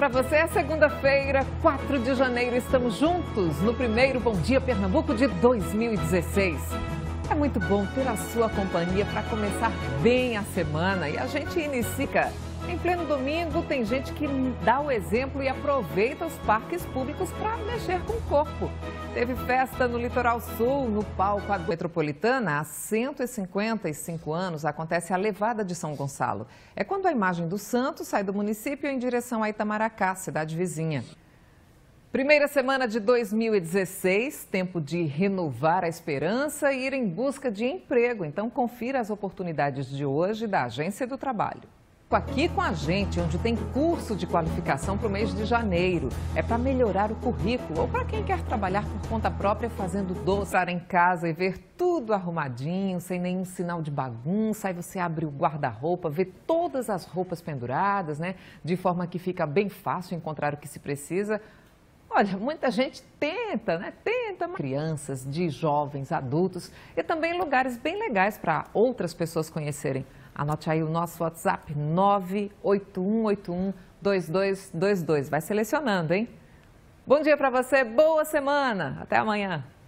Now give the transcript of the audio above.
Para você é segunda-feira, 4 de janeiro, estamos juntos no primeiro Bom Dia Pernambuco de 2016. É muito bom ter a sua companhia para começar bem a semana e a gente inicia. Em pleno domingo, tem gente que dá o exemplo e aproveita os parques públicos para mexer com o corpo. Teve festa no Litoral Sul, no palco da Metropolitana. Há 155 anos acontece a Levada de São Gonçalo. É quando a imagem do santo sai do município em direção a Itamaracá, cidade vizinha. Primeira semana de 2016, tempo de renovar a esperança e ir em busca de emprego. Então, confira as oportunidades de hoje da Agência do Trabalho. Aqui com a gente, onde tem curso de qualificação para o mês de janeiro. É para melhorar o currículo ou para quem quer trabalhar por conta própria fazendo doce, estar em casa e ver tudo arrumadinho, sem nenhum sinal de bagunça. Aí você abre o guarda-roupa, vê todas as roupas penduradas, né? De forma que fica bem fácil encontrar o que se precisa. Olha, muita gente tenta, né? Crianças, de jovens, adultos e também lugares bem legais para outras pessoas conhecerem. Anote aí o nosso WhatsApp, 981812222. Vai selecionando, hein? Bom dia para você, boa semana. Até amanhã.